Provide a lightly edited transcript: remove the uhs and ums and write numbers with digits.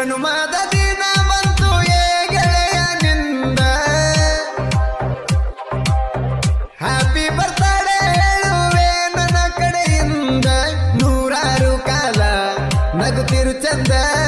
ಜನುಮದ ದಿನ ಬಂತು ಏ ಗೆಳೆಯ ನಿಂದ ಹ್ಯಾಪಿ ಬರ್ತ್ಡೇ ಹೇಳುವೆ ನನ್ನ ಕಡೆಯಿಂದ ನೂರಾರು ಕಾಲ ನಗುತ್ತಿರು ಚಂದ